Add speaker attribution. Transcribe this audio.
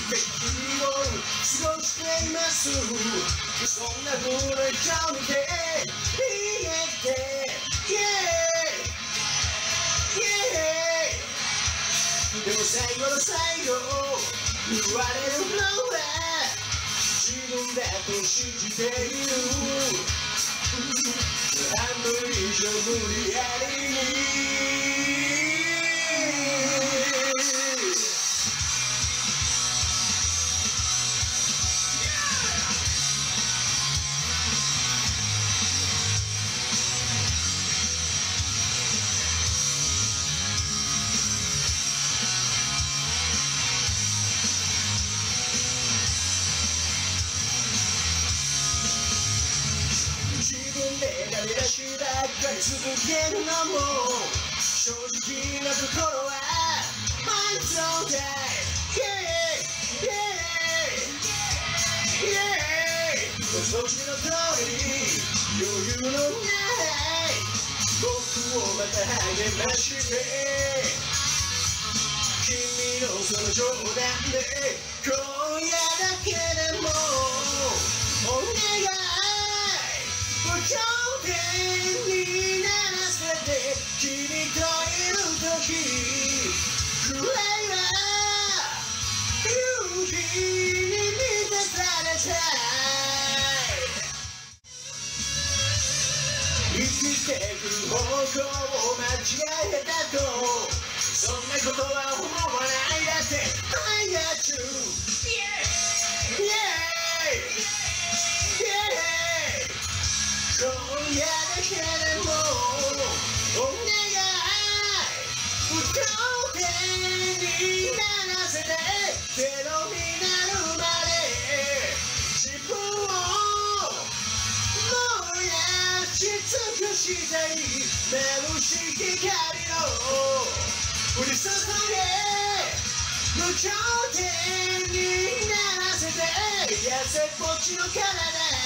Speaker 1: 日々を過ごしています。そんな風な顔見て逃げて Yeah Yeah でも最後の最後言われるのは自分だと信じている。半分以上無理やりにダメ出しばっかり続けるのも正直なところは I'm so dead Yeah Yeah Yeah ご承知の通り余裕のない僕をまた励まして君のその冗談で今夜だけでもお願い頂点にならせて君といる時くらいは勇気に満たされたい。生きてく方向を間違えたとそんなことは思わないだって I got you Yeah Yeah今夜だけでもお願い頂点にならせてゼロになるまで自分を燃やし尽くしたい眩しき光の降り注げ無頂点にならせて痩せっぽちの体